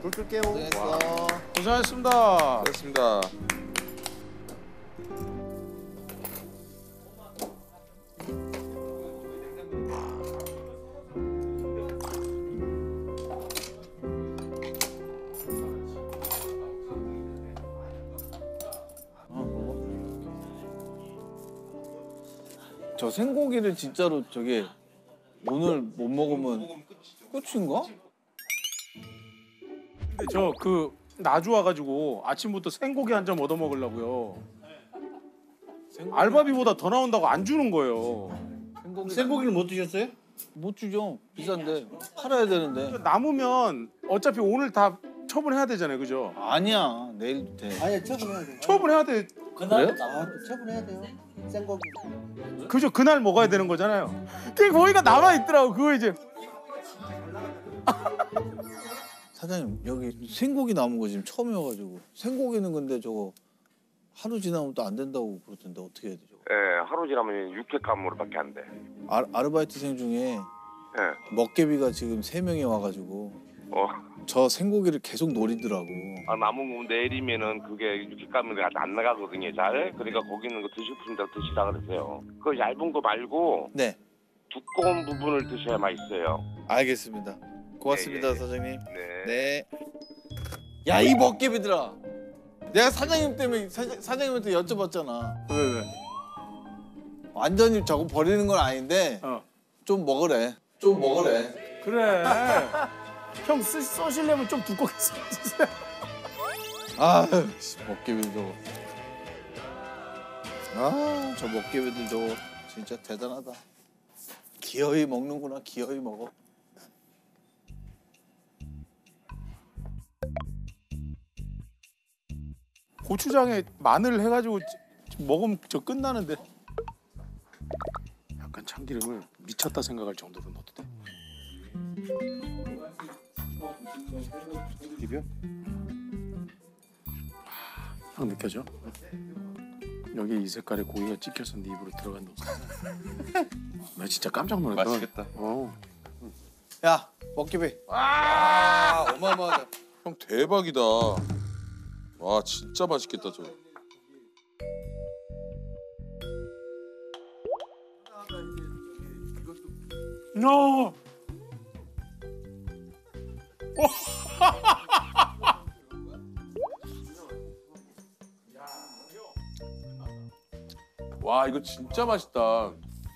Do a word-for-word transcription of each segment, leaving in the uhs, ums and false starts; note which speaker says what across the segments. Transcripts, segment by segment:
Speaker 1: 불 끌게요.
Speaker 2: 고생했어.
Speaker 3: 고생하셨습니다.
Speaker 4: 고맙습니다.
Speaker 2: 저 생고기를 진짜로 저기 오늘 못 먹으면 끝인가?
Speaker 3: 근데 저 그 나주 와가지고 아침부터 생고기 한 점 얻어 먹으려고요. 알바비보다 더 나온다고 안 주는 거예요.
Speaker 2: 생고기
Speaker 1: 생고기를 못 드셨어요?
Speaker 2: 못 주죠. 비싼데 팔아야 되는데.
Speaker 3: 남으면 어차피 오늘 다 처분해야 되잖아요, 그죠?
Speaker 2: 아니야 내일도 돼.
Speaker 1: 아니 처분해야 돼.
Speaker 3: 처분해야 돼,
Speaker 1: 그날
Speaker 2: 그래요?
Speaker 1: 아, 처분해야 돼요. 생고기.
Speaker 3: 그죠? 그날 먹어야 되는 거잖아요. 그 거기가 남아 있더라고. 그거 이제
Speaker 2: 사장님 여기 생고기 남은 거 지금 처음이어가지고 생고기는 근데 저거 하루 지나면 또 안 된다고 그러던데 어떻게 해야 되죠?
Speaker 5: 예, 하루 지나면 육회감으로밖에 안 돼.
Speaker 2: 아, 아르바이트생 중에
Speaker 5: 예.
Speaker 2: 먹개비가 지금 세 명이 와가지고
Speaker 5: 어.
Speaker 2: 저 생고기를 계속 노리더라고.
Speaker 5: 아, 남은 거 내일이면은 그게 육회감이 안 나가거든요, 잘. 그러니까 거기 있는 거 드시고 싶은 대로 드시라 그러세요. 그 얇은 거 말고
Speaker 2: 네,
Speaker 5: 두꺼운 부분을 드셔야 맛있어요.
Speaker 2: 알겠습니다. 고맙습니다,
Speaker 5: 예, 예.
Speaker 2: 사장님.
Speaker 5: 네.
Speaker 2: 네. 야, 이 먹개비들아. 내가 사장님 때문에 사, 사장님한테 여쭤봤잖아.
Speaker 3: 왜 왜?
Speaker 2: 완전히 저거 버리는 건 아닌데
Speaker 3: 어.
Speaker 2: 좀 먹으래. 좀 먹으래.
Speaker 3: 그래. 형 쓰, 써시려면 좀 두껍게 써주세요.
Speaker 2: 아, 먹개비 저거. 아, 저 먹개비들 저거 진짜 대단하다. 기어이 먹는구나. 기어이 먹어.
Speaker 3: 고추장에 마늘 해가지고 먹으면 저 끝나는데. 약간 참기름을 미쳤다 생각할 정도로 넣어도 돼. 비벼? 향 느껴져? 여기 이 색깔의 고기가 찍혀서 네 입으로 들어간다. 나 진짜 깜짝 놀랐다.
Speaker 4: 맛있겠다.
Speaker 3: 어.
Speaker 2: 야, 먹개비. 아, 어마어마하다.
Speaker 4: 형 대박이다. 와 진짜 맛있겠다 저.
Speaker 3: 야!
Speaker 4: 와 이거 진짜 맛있다.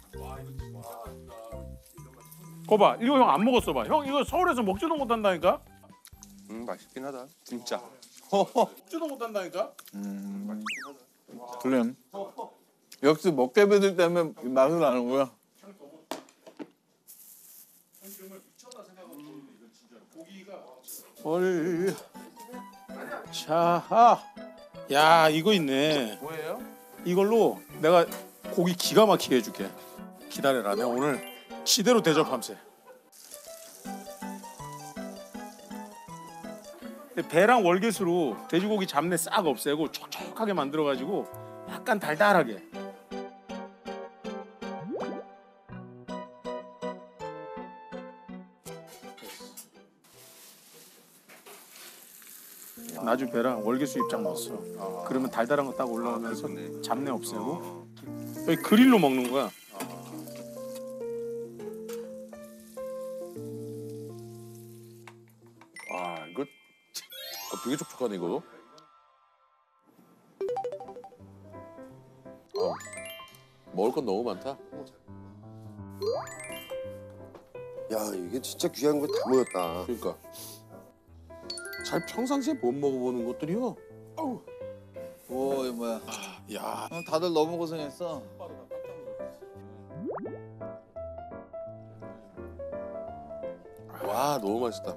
Speaker 3: 거봐, 이거 형 안 먹었어 봐. 형 이거 서울에서 먹지도 못한다니까?
Speaker 4: 음 맛있긴 하다 진짜.
Speaker 3: 먹지도 못한다니까?
Speaker 2: 음, 그래. 역시 먹개비들 때문에 맛을 아는구나.
Speaker 3: 헐. 자, 아. 야, 이거 있네.
Speaker 4: 뭐예요?
Speaker 3: 이걸로 내가 고기 기가 막히게 해줄게. 기다려라. 내가 오늘 지대로 대접함세. 배랑 월계수로 돼지고기 잡내 싹 없애고 촉촉하게 만들어가지고 약간 달달하게. 나주 배랑 월계수 입장 넣었어.
Speaker 4: 아.
Speaker 3: 그러면 달달한 거 딱 올라오면서
Speaker 4: 그렇네.
Speaker 3: 잡내 없애고 여기 그릴로 먹는 거야.
Speaker 4: 와 이거 어, 되게 촉촉하네 이거. 아, 먹을 건 너무 많다.
Speaker 1: 야 이게 진짜 귀한 거 다 모였다.
Speaker 4: 그러니까 잘 평상시에 못 먹어보는 것들이요. 아우.
Speaker 2: 오, 이거 뭐야?
Speaker 3: 야,
Speaker 2: 어, 다들 너무 고생했어.
Speaker 4: 와 너무 맛있다.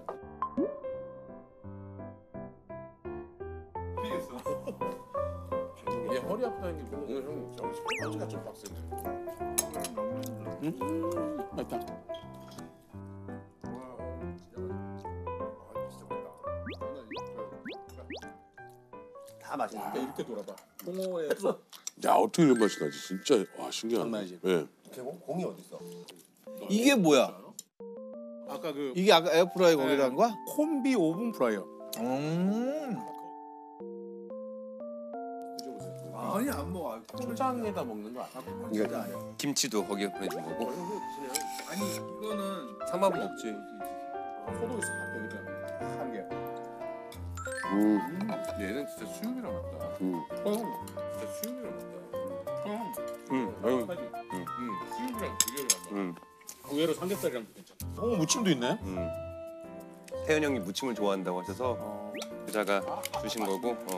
Speaker 4: 이게 허리 아프다는 게 오늘 형 저기 스포츠가 좀 빡세네.
Speaker 3: 음, 맛있다.
Speaker 1: 다 맛있는데.
Speaker 3: 이렇게 돌아봐. 홍어에
Speaker 4: 야 어떻게 이런 맛이 나지? 진짜 와 신기하네.
Speaker 3: 장난이지.
Speaker 4: 예.
Speaker 1: 개공 공이 어디 있어?
Speaker 2: 이게 뭐야?
Speaker 3: 아까 그
Speaker 2: 이게 아까 에어프라이 거기다 한 거야?
Speaker 3: 콤비 오븐 프라이어.
Speaker 2: 음. 아니 안 먹어.
Speaker 4: 초장에다 먹는 거 아니야?
Speaker 1: 이거
Speaker 2: 아니야.
Speaker 6: 김치도 거기에 보내준 거고.
Speaker 2: 아니 이거는
Speaker 6: 삼합은 먹지.
Speaker 4: 소독이 싹 되거든. 한 개.
Speaker 1: 음,
Speaker 4: 얘는 진짜 수육이랑 맞다.
Speaker 1: 음.
Speaker 4: 형, 진짜 수육이랑 맞다. 형,
Speaker 6: 응. 응.
Speaker 4: 응, 수육이랑 되게 맞다.
Speaker 6: 응.
Speaker 4: 의외로 삼겹살이랑 괜찮아. 어, 무침도 있네.
Speaker 6: 응. 태현 형이 무침을 좋아한다고 하셔서
Speaker 4: 어.
Speaker 6: 여자가 주신 거고. 어.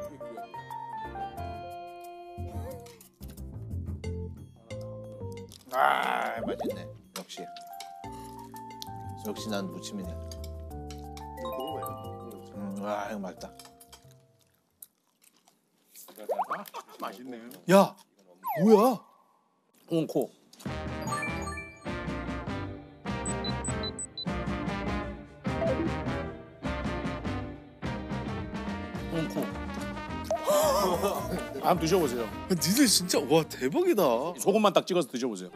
Speaker 2: 아 맛있네. 역시. 역시 난 무침이네. 음, 와 이거 맛있다.
Speaker 4: 맛있네.
Speaker 2: 야 뭐야?
Speaker 4: 홍코. 홍코. 한번 드셔보세요.
Speaker 2: 니들 진짜 와 대박이다.
Speaker 4: 소금만 딱 찍어서 드셔보세요.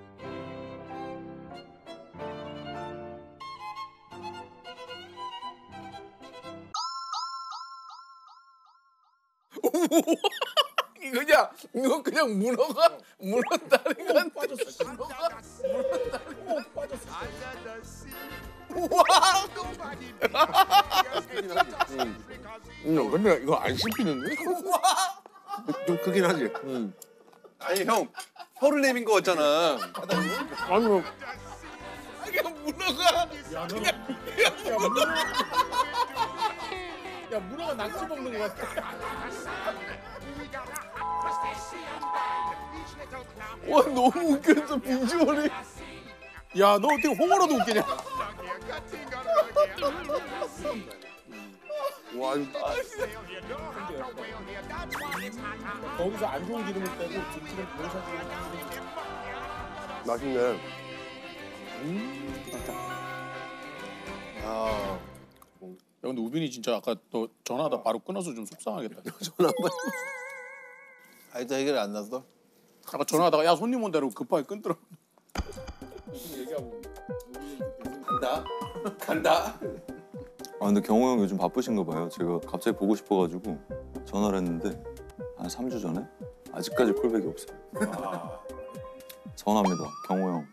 Speaker 2: 이거 야 이거 그냥 문어가 문어 다리 같은 문어가 문어 다리 빠졌어. 우와.
Speaker 1: 음, 근데 이거 안 씹히는데? 좀 크긴 하지.
Speaker 6: 응. 아니 형 혀를 내민 거 같잖아.
Speaker 1: 아니 뭐
Speaker 2: 이거 문어가
Speaker 4: 야, 너, 야, 문어가 낙지 먹는 것 같아.
Speaker 2: 와 너무 웃겼어 비주얼이.
Speaker 4: 야, 너 어떻게 홍어로도 웃기냐?
Speaker 1: 와,
Speaker 4: 거기서 안 좋은 기름을 빼고 김치를 보셔서
Speaker 1: 맛있네.
Speaker 2: 아
Speaker 4: 야, 근데 우빈이 진짜 아까 너 전화하다 바로 끊어서 좀 속상하겠다.
Speaker 1: 전화 한번.
Speaker 2: 아직도 해결이 안 났어?
Speaker 4: 아까 전화하다가 야 손님 온다고 급하게 끊더라고.
Speaker 6: 간다. 간다.
Speaker 7: 아 근데 경호 형 요즘 바쁘신가 봐요. 제가 갑자기 보고 싶어가지고 전화를 했는데 한 삼 주 전에 아직까지 콜백이 없어요. 전화합니다, 경호 형.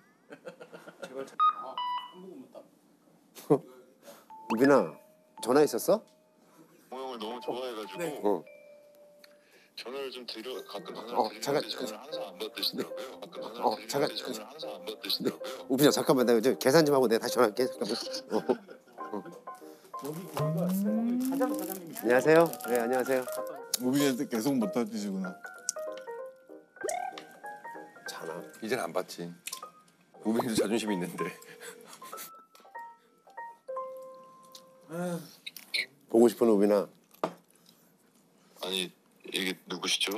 Speaker 1: 우빈아, 전화했었어?
Speaker 8: 형을 너무 좋아해가지고
Speaker 1: 어.
Speaker 8: 전화를 좀 드려 가끔 전화를
Speaker 1: 어,
Speaker 8: 드리는데
Speaker 1: 잠깐,
Speaker 8: 전화를 항상 안 받으시더라고요. 가끔 전화를
Speaker 1: 어,
Speaker 8: 드리는데
Speaker 1: 잠깐,
Speaker 8: 전화를 항상 안 받으시더라고요.
Speaker 1: 우빈아 잠깐만 나 좀 계산 좀 하고 내가 다시 전화할게. 잠깐만. 어. 안녕하세요. 네 안녕하세요.
Speaker 2: 우빈이한테 계속 못 타주시구나.
Speaker 1: 자나.
Speaker 6: 이젠 안 받지. 우빈이도 자존심이 있는데.
Speaker 1: 보고 싶은 우빈아.
Speaker 8: 아니 이게 누구시죠?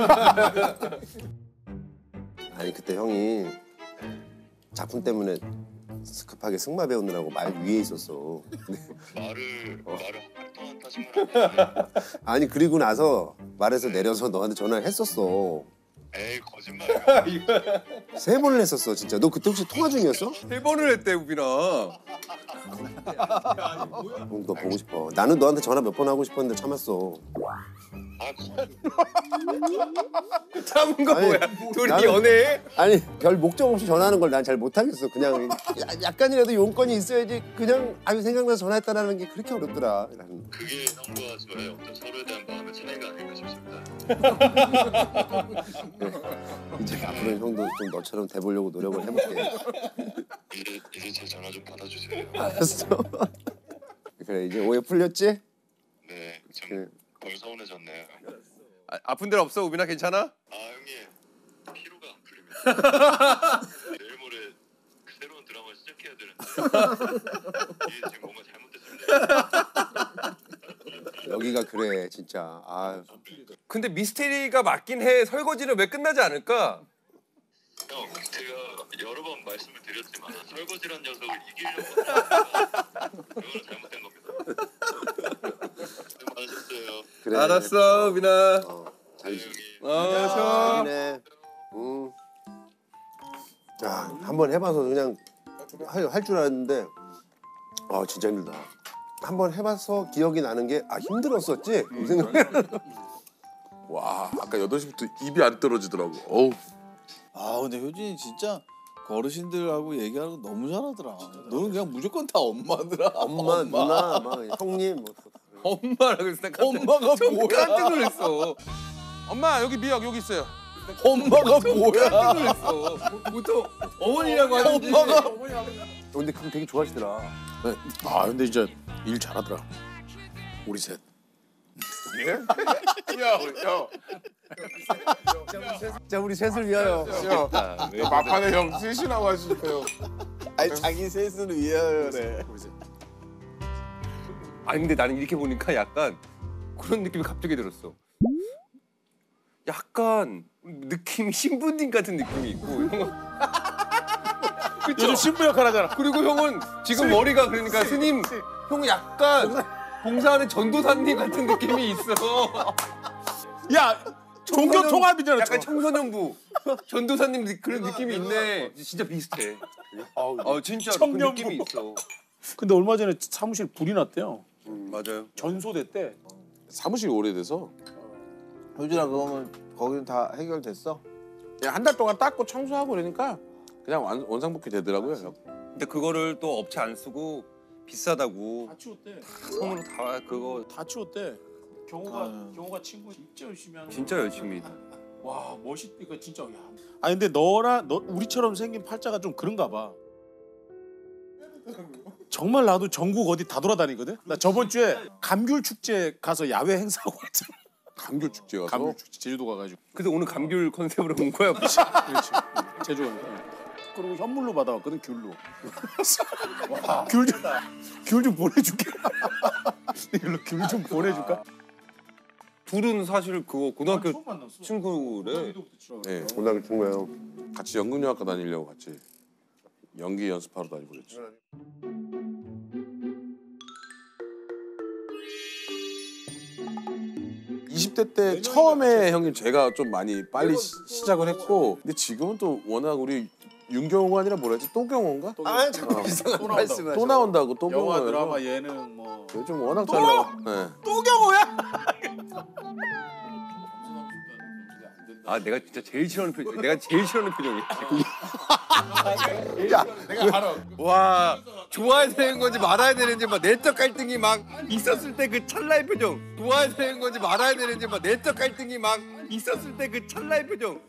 Speaker 1: 아니 그때 형이 작품 때문에 급하게 승마 배우느라고 말 위에 있었어.
Speaker 8: 말을 말을 한 동안 타신 건 아니에요?
Speaker 1: 아니 그리고 나서 말에서 내려서 너한테 전화를 했었어.
Speaker 8: 에이 거짓말이야.
Speaker 1: 세 번을 했었어 진짜. 너 그때 혹시 통화 중이었어?
Speaker 6: 세 번을 했대 우빈아.
Speaker 1: 응, 너 보고 싶어. 나는 너한테 전화 몇 번 하고 싶었는데 참았어.
Speaker 8: 아 거짓말.
Speaker 6: 참은 거
Speaker 1: 아니,
Speaker 6: 뭐야? 둘이
Speaker 1: 나는-
Speaker 6: 연애해?
Speaker 1: 아니 별 목적 없이 전화하는 걸 난 잘 못하겠어. 그냥 야, 약간이라도 용건이 있어야지. 그냥 아유 생각나서 전화했다라는 게 그렇게 어렵더라. 나는.
Speaker 8: 그게 형과 저의 어떤 서로에 대한 마음의 차이가 아닐까 싶습니다.
Speaker 1: 이제 앞으로는 형도 좀 너처럼 돼보려고 노력을 해볼게.
Speaker 8: 이제 이제 제 전화 좀 받아주세요.
Speaker 1: 알았어. 그래 이제 오해 풀렸지?
Speaker 8: 네, 좀
Speaker 1: 그래.
Speaker 8: 덜 서운해졌네요.
Speaker 6: 아, 아픈 데는 없어 우빈아 괜찮아?
Speaker 8: 아 형님 피로가 안 풀립니다. 내일 모레 새로운 드라마 시작해야 되는데 이게 지금 뭔가 잘못됐습니다.
Speaker 1: 여기가 그래 진짜. 아
Speaker 6: 근데 미스테리가 맞긴 해. 설거지는 왜 끝나지 않을까?
Speaker 8: 형 제가 여러 번 말씀을 드렸지만 설거지란 녀석을 이기려고 하다가 그거는 잘못된 겁니다. 수고 많으셨어요.
Speaker 1: 그래.
Speaker 6: 알았어 우빈아.
Speaker 1: 어,
Speaker 8: 네,
Speaker 1: 잘.
Speaker 8: 형님.
Speaker 6: 어, 쉬어.
Speaker 1: 네. 음. 자, 한번 해봐서 그냥 할 줄 알았는데, 아 진짜 힘들다. 한번 해봐서 기억이 나는 게 아 힘들었었지 이 생각.
Speaker 4: 와 아까 여덟 시부터 입이 안 떨어지더라고. 어우.
Speaker 2: 아 근데 효진이 진짜 그 어르신들하고 얘기하는 거 너무 잘하더라. 너는 그냥 무조건 다 엄마더라.
Speaker 1: 엄마, 누나, 막 형님 뭐.
Speaker 6: 엄마라고 해서 나 깜짝,
Speaker 2: 엄마가 뭐야?
Speaker 6: 깜짝 놀랐어.
Speaker 4: 엄마 여기 미역 여기 있어요.
Speaker 2: 엄마가 뭐야?
Speaker 6: 깜짝 놀랐어. 보통 어머니라고 하는지.
Speaker 2: 엄마가
Speaker 1: 근데 그거 되게 좋아하시더라.
Speaker 4: 네. 아 근데 진짜 일 잘하더라. 우리 셋.
Speaker 1: 예?
Speaker 4: 야,
Speaker 1: 자 우리 셋을 위하여.
Speaker 4: 야, 야, 막판에 형 셋이라고 하시니까요.
Speaker 2: 아니 자기 셋을 위하여 그래.
Speaker 6: 아니 근데 나는 이렇게 보니까 약간 그런 느낌이 갑자기 들었어. 약간 느낌이 신부님 같은 느낌이 있고 형은
Speaker 4: 요즘 신부 역할 하잖아.
Speaker 6: 그리고 형은 지금 머리가 그러니까 스님 형은 약간 봉사하는 전도사님 같은 느낌이 있어.
Speaker 4: 야 종교 통합이잖아.
Speaker 6: 약간 청소년부 전도사님 그런 느낌이 있네. 진짜 비슷해. 어 진짜 그 느낌이 있어.
Speaker 3: 근데 얼마 전에 사무실 불이 났대요.
Speaker 6: 음, 맞아요.
Speaker 3: 전소됐대.
Speaker 4: 사무실이 오래돼서
Speaker 2: 효진아 그러면 거기는 다 해결됐어?
Speaker 4: 한 달 동안 닦고 청소하고 그러니까 그냥 완, 원상복귀 되더라고요. 형.
Speaker 6: 근데 그거를 또 업체 안 쓰고 비싸다고
Speaker 3: 다 치웠대.
Speaker 6: 손으로 다 그거
Speaker 3: 다 치웠대. 경호가
Speaker 2: 아유.
Speaker 3: 경호가 친구 진짜 열심히 하는.
Speaker 6: 진짜 열심히.
Speaker 3: 와 멋있니까 진짜. 야. 아 근데 너랑 너 우리처럼 생긴 팔자가 좀 그런가 봐. 정말 나도 전국 어디 다 돌아다니거든. 나 저번 주에 감귤 축제 가서 야외 행사하고 왔잖아.
Speaker 4: 감귤 축제 가서.
Speaker 3: 감귤 축제 제주도 가가지고.
Speaker 6: 그래서 오늘 감귤 컨셉으로 온 거야.
Speaker 3: 그렇지. 제주 간 거야. 그리고 현물로 받아왔거든 귤로. 귤 좀 귤 좀 보내줄게. 이걸로 귤 좀 보내줄까?
Speaker 6: 둘은 사실 그거 고등학교
Speaker 3: 처음 만났어.
Speaker 6: 친구래.
Speaker 4: 네.
Speaker 1: 고등학교 친구예요.
Speaker 4: 같이 연극영화과 다니려고 같이 연기 연습하러 다니고 그랬지. 이십 대 때 처음에 형님 제가 좀 많이 빨리 시, 시작을 했고 근데 지금은 또 워낙 우리 윤경호가 아니라 뭐라 했지? 또경호인가?
Speaker 1: 아 자꾸
Speaker 4: 어.
Speaker 1: 이상한
Speaker 3: 또
Speaker 1: 말씀을.
Speaker 4: 또 나온다고 또
Speaker 3: 영화
Speaker 4: 경호에서.
Speaker 3: 드라마 예능 뭐.
Speaker 4: 요즘 워낙 잘 나와. 네.
Speaker 3: 또 경호야?
Speaker 6: 아 내가 진짜 제일 싫어하는 표정. 내가 제일 싫어하는 표정이야.
Speaker 1: 야,
Speaker 3: 내가 알아.
Speaker 6: 와 좋아야 되는 건지 말아야 되는지 막 내적 갈등이 막 있었을 때 그 찰나의 표정. 좋아야 되는 건지 말아야 되는지 막 내적 갈등이 막 있었을 때 그 찰나의 표정.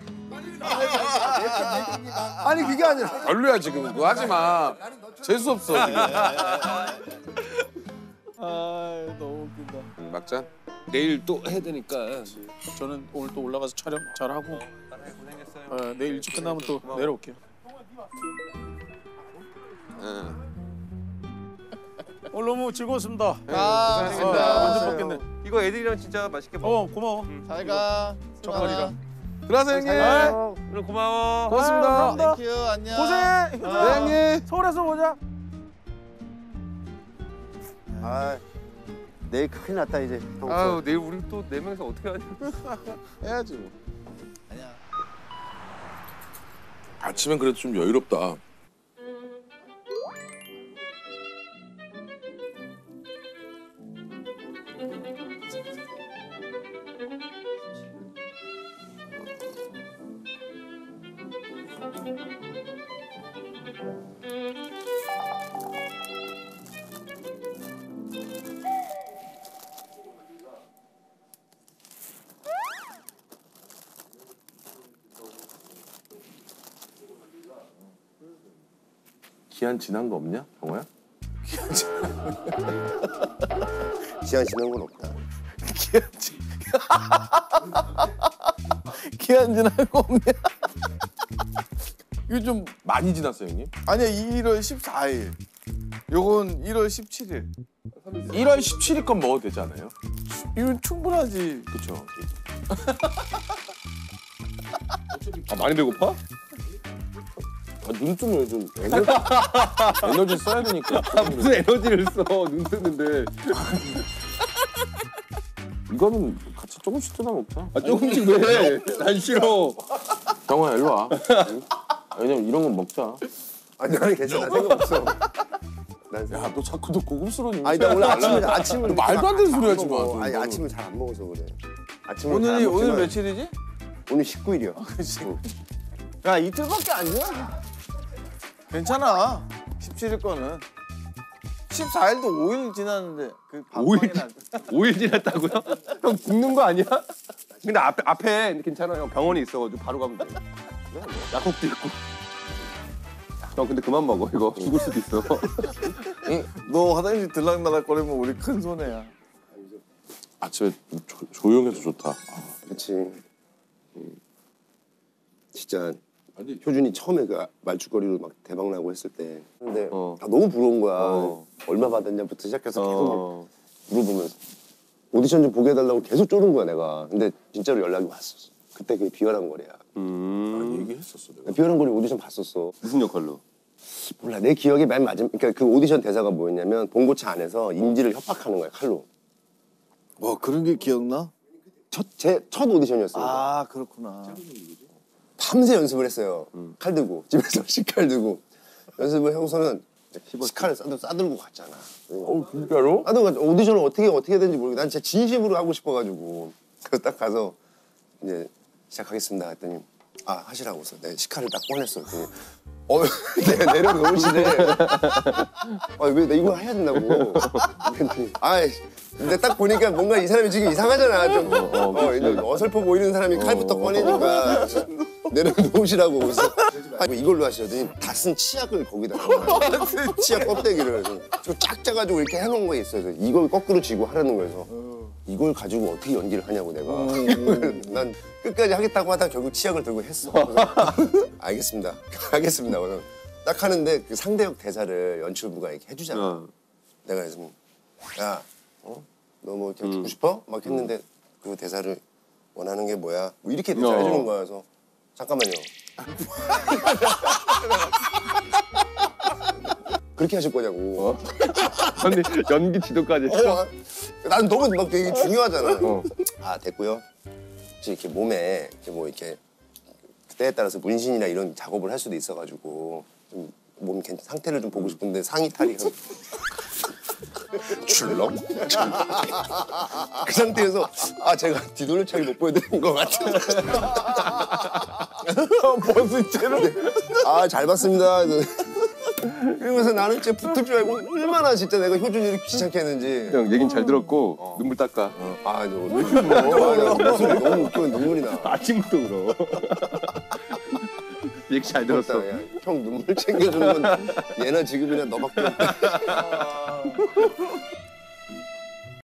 Speaker 1: 아니 그게 아니라.
Speaker 4: 별로야 지금 그거 하지 마. 재수 없어 지금.
Speaker 2: 아 너무 웃긴다.
Speaker 4: 응, 막잔.
Speaker 6: 내일 또 해야 되니까.
Speaker 3: 저는 오늘 또 올라가서 촬영 잘 하고.
Speaker 6: 고생했어요.
Speaker 3: 어, 내일 일찍 끝나면 또 내려올게요.
Speaker 4: 응.
Speaker 3: 오늘 너무 즐거웠습니다.
Speaker 2: 아,
Speaker 4: 고생하셨습니다.
Speaker 3: 어, 완전 바뀌었네.
Speaker 6: 이거 애들이랑 진짜 맛있게 먹어.
Speaker 3: 어 고마워.
Speaker 2: 잘 가.
Speaker 3: 정말이라.
Speaker 4: 들어가세요 형님.
Speaker 6: 오늘 고마워.
Speaker 4: 고맙습니다.
Speaker 2: 땡큐 안녕.
Speaker 3: 고생.
Speaker 4: 네 형님.
Speaker 3: 서울에서 보자.
Speaker 1: 아 내일 큰일 났다 이제. 형.
Speaker 6: 아유 내일 우리 또 네 명이서 어떻게 하냐.
Speaker 4: 해야지 뭐.
Speaker 2: 아니야.
Speaker 4: 아침엔 그래도 좀 여유롭다. 기한 지난 거 없냐, 경호야?
Speaker 1: 기한 지난 건 없다.
Speaker 2: 기한 지난 거 없냐? 이거 좀
Speaker 4: 많이 지났어요, 형님?
Speaker 2: 아니야 일월 십사일. 요건 일월 십칠일.
Speaker 4: 일월 십칠일 건 먹어도 되지 않아요?
Speaker 2: 이건 충분하지.
Speaker 4: 그쵸.
Speaker 6: 아 많이 배고파?
Speaker 4: 아, 눈뜨면 좀 에너지, 에너지 써야 되니까.
Speaker 6: 아 무슨 에너지를 써. 눈 뜨는데.
Speaker 4: 이거는 같이 조금씩 뜯어 먹자.
Speaker 6: 아 조금씩 왜? 난 싫어.
Speaker 4: 경호야, 일로 와. 응? 왜냐면 이런 건 먹자.
Speaker 1: 아니 아니 괜찮아 상관없어. 난
Speaker 4: 야, 너 자꾸 너 고급스러운.
Speaker 1: 아니 나 원래 아침을 아침을
Speaker 4: 말도 안 되는 소리 하지 마.
Speaker 1: 먹어. 아니
Speaker 4: 너는.
Speaker 1: 아침을 잘 안 먹어서 그래. 아침을
Speaker 2: 오늘이
Speaker 1: 잘안
Speaker 2: 오늘
Speaker 1: 먹지만
Speaker 2: 며칠이지?
Speaker 1: 오늘 십구 일이요.
Speaker 2: 그렇지.
Speaker 1: 야 이틀밖에 안 지나?
Speaker 2: 괜찮아. 십칠 일 거는. 십사 일도 오 일 지났는데 그
Speaker 6: 오 일?
Speaker 2: 방방이나-
Speaker 6: 오 일 지났다고요? 형 굶는 거 아니야? 근데 앞에 앞에 괜찮아요. 병원이 있어가지고 바로 가면 돼. 약국도 있고. 형 근데 그만 먹어. 이거 죽을 수도 있어.
Speaker 2: 너 화장실 들락날락 거리면 우리 큰 손해야.
Speaker 4: 아침에 조, 조용해서 좋다.
Speaker 1: 그렇지. 음. 진짜
Speaker 4: 아니
Speaker 1: 효준이 처음에 그 말죽거리로 막 대박 나고 했을 때 근데
Speaker 6: 어.
Speaker 1: 나 너무 부러운 거야.
Speaker 6: 어.
Speaker 1: 얼마 받았냐부터 시작해서 계속 막
Speaker 6: 어.
Speaker 1: 물어보면서 오디션 좀 보게 해달라고 계속 쪼는 거야 내가. 근데 진짜로 연락이 왔었어. 그때 그게 비열한 거리야.
Speaker 6: 음.
Speaker 4: 아니 얘기했었어 내가.
Speaker 1: 비열한 거리 오디션 봤었어.
Speaker 6: 무슨 역할로?
Speaker 1: 몰라 내 기억에 맨 마지막 그러니까 그 오디션 대사가 뭐였냐면 봉고차 안에서 인지를 협박하는 거야 칼로.
Speaker 2: 와 그런 게 기억나?
Speaker 1: 첫 제 첫 오디션이었어요.
Speaker 2: 아 그렇구나.
Speaker 1: 밤새 연습을 했어요.
Speaker 6: 음.
Speaker 1: 칼 들고 집에서 식칼 들고 연습을 하고서는 식칼을 싸들, 싸들고 갔잖아.
Speaker 4: 어 진짜로?
Speaker 1: 싸들고 갔 오디션을 어떻게 어떻게 해야 되는지 모르겠고 난 진짜 진심으로 하고 싶어가지고 그래서 딱 가서 이제 시작하겠습니다 했더니 아 하시라고서 내가 식칼을 딱 꺼냈어. 그랬더니 어 내가 내려놓으시네. 아왜 나 이거 해야 된다고. 그랬더니 아이 근데 딱 보니까 뭔가 이 사람이 지금 이상하잖아. 좀 어, 어, 이제 어설퍼 보이는 사람이 칼부터 꺼내니까 내려놓으시라고. 그래서 아, 이걸로 하시더니 다 쓴 치약을 거기다 넣어요. 치약 껍데기를 좀 쫙 짜가지고 이렇게 해놓은 거 있어요. 그래서 이걸 거꾸로 쥐고 하라는 거여서 이걸 가지고 어떻게 연기를 하냐고 내가. 난 끝까지 하겠다고 하다가 결국 치약을 들고 했어. 그래서 알겠습니다. 알겠습니다. 그래서 딱 하는데 그 상대역 대사를 연출부가 이렇게 해주잖아.
Speaker 6: 어.
Speaker 1: 내가 그래서 야, 어? 너 뭐 이렇게 죽고 싶어? 막 했는데 그 대사를 원하는 게 뭐야? 뭐 이렇게 대사
Speaker 6: 어.
Speaker 1: 해주는 거야. 그래서 잠깐만요. 그렇게 하실 거냐고.
Speaker 6: 근데 연기 지도까지 했어?
Speaker 1: 어, 난 너무 막 되게 중요하잖아.
Speaker 6: 어.
Speaker 1: 아 됐고요. 혹시 이렇게 몸에 이렇게 뭐 이렇게 때에 따라서 문신이나 이런 작업을 할 수도 있어가지고 좀 몸 상태를 좀 보고 싶은데 상의 탈이 출렁? 그 상태에서 아 제가 뒤돌려차기 못 보여드린 것 같아요. 버스째로 아 잘 봤습니다. 그러면서 나는 진짜 붙을 줄 알고 얼마나 진짜 내가 효준이를 귀찮게 했는지.
Speaker 6: 형 얘긴 잘 들었고 눈물 닦아.
Speaker 1: 아, 너 왜 이렇게 울어? 목소리 너무 웃겨 눈물이 나.
Speaker 6: 아침부터 울어. 얘기 잘 들었어.
Speaker 1: 야, 형 눈물 챙겨주는 건 얘나 지금이나 너밖에 없다.